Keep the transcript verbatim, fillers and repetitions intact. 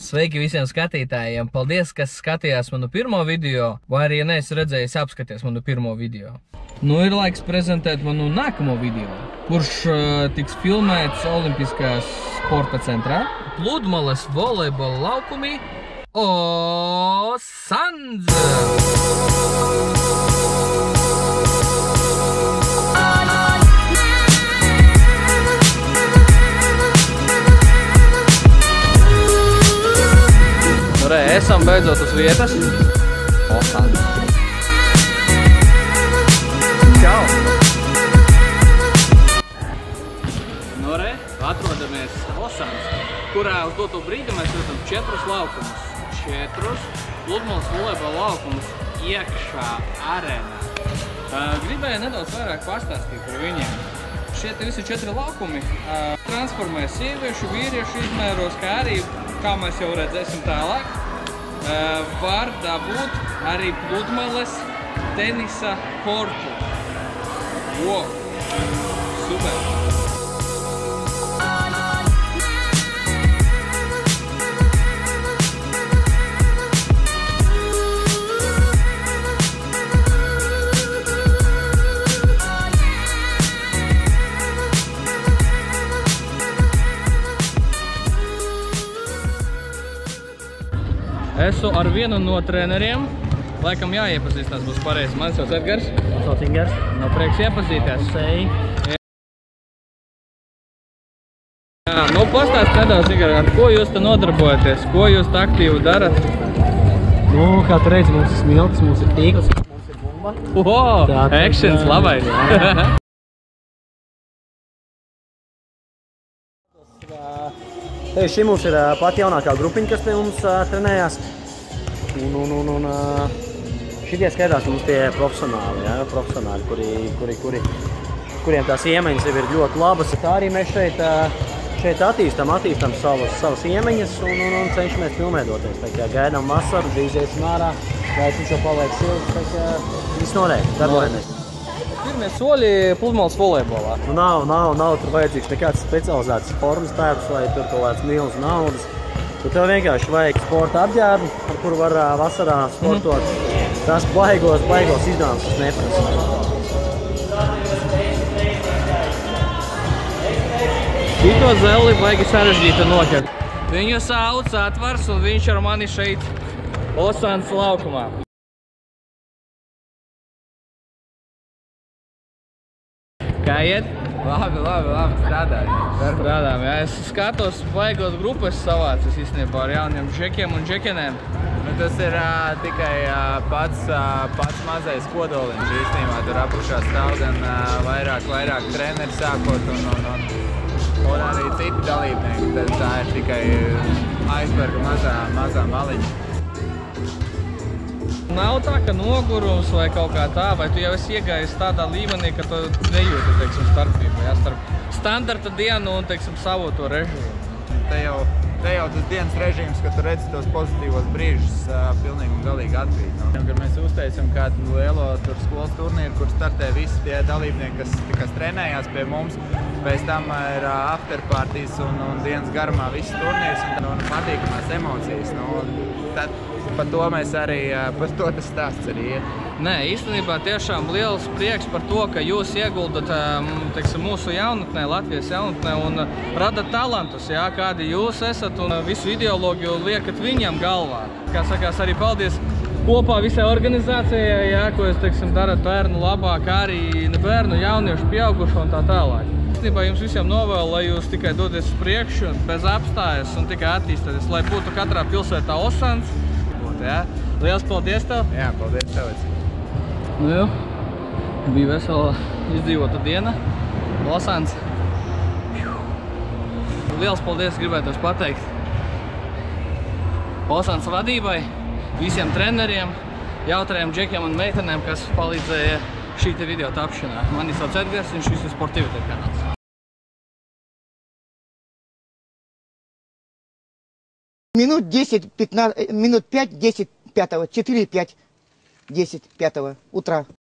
Sveiki visiem skatītājiem! Paldies, kas skatījās manu pirmo video, vai arī, ja neesi redzējis, apskaties manu pirmo video. Nu ir laiks prezentēt manu nākamo video, kurš uh, tiks filmēts Olimpiskajā sporta centrā. Pludmales volejbola laukumi Osans! Nu re, esam beidzot uz vietas. Osans. Čau! Nu re, atrodamies Osans, kurā uz doto brīdi mēs redzam četrus laukumus. Četrus pludmales volejbola laukumus iekšā arēnā. Gribēju nedaudz vairāk pastāstīt par viņiem. Šie visi četri laukumi transformē sieviešu, vīriešu izmēros, kā arī, kā mēs jau redzēsim tālāk, var dabūt arī pludmales tenisa kortu. Wow! Super! Esmu ar vienu no treneriem. Laikam jāiepazīstās būs pareizi. Mans sauc Edgars. Mans sauc Ingars. Nav prieks iepazīties. Jā, nu pastāst nedaudz, Ingars, ar ko jūs te nodarbojaties? Ko jūs te aktīvi darat? Nu, kā tu redzi, mums ir smiltis, mums ir tīkls, mums ir bumba. Oho, actions, labais. Šī mums ir pat jaunākā grupiņa, kas pie mums trenējās. Un, un, un, un šitie skaitās mums tie profesionāli, ja, profesionāli, kuri, kuri, kuri, kuriem tās iemaņas jau ir ļoti labas. Tā arī mēs šeit, šeit attīstam, attīstam savas, savas iemaņas un, un, un cenšamies pilnveidoties. Tā kā gaidām vasaru, drīz iesim ārā, gaidām šo paliek silts, tā kā viss notiek, darbojamies. Pirmie soļi pludmales volejbolā. Nu, nav, nav, nav tur vajadzīgs nekāds specializēts formas tērps vai tur kaut kāds milz naudas. Tu tev vienkārši vajag sporta apģērbu, ar kuru var vasarā sportot. Mm. Tās baigos, baigos izdevums tas neprasa. Šito zeli baigi sarežģīta noķert. Viņu sauc Atvars un viņš ar mani šeit Osans laukumā. Kā iet? Labi, labi, labi, strādājam. Strādājam, jā. Es skatos, baigos grupas savācis īstenībā ar jauniem džekiem un džekenēm. Nu, tas ir uh, tikai uh, pats, uh, pats mazais kodoliņš īstenībā. Tur apušā stāv gan uh, vairāk, vairāk treneri sākot un, un, un, un arī citi dalībnieki. Tad tā ir tikai aizberga mazā, mazā maliņa. Nav tā, ka nogurums vai kaut kā tā, vai tu jau esi iegājis tādā līmenī, ka tu nejūti, teiksim, starpību, jā, starp standarta dienu un, teiksim, savu to režīmu. Te jau, te jau tas dienas režīms, ka tu redzi tos pozitīvos brīžus, uh, pilnīgi un galīgi atkrīt. No. Kad mēs uzteicam kādu lielo tur skolas turnīru, kur startē visi tie dalībnieki, kas, kas trenējās pie mums, pēc tam ir uh, afterpartijas un, un dienas garumā viss turnīrs un, un patīkamās emocijas. No, tad, par to mēs arī, par to tas stāsts arī ir. Nē, īstenībā tiešām liels prieks par to, ka jūs ieguldat, teiksim, mūsu jaunatnē, Latvijas jaunatnē un radat talantus, jā, kādi jūs esat un visu ideoloģiju liekat viņam galvā. Kā sakās, arī paldies kopā visai organizācijai, jā, ko jūs, teiksim, darat bērnu labā, kā arī bērnu, jauniešu, pieaugušo un tā tālāk. Īstenībā jums visiem novēlu, lai jūs tikai doties uz priekšu, bez apstājas un tikai attīstāties, lai būtu katrā pilsētā Osans. Jā. Liels paldies tev! Jā, paldies tev! Nu jau, bija vesela izdzīvota diena. Osans. Liels paldies gribētos pateikt Osans vadībai, visiem treneriem, jautrajiem džekiem un meitenēm, kas palīdzēja šī te video tapšanā. Mani sauc Edgars, un šis ir Sportivitāte kanāls. Минут десять, пятнадцать, минут пять, десять, пятого, четыре, пять, десять, пятого утра.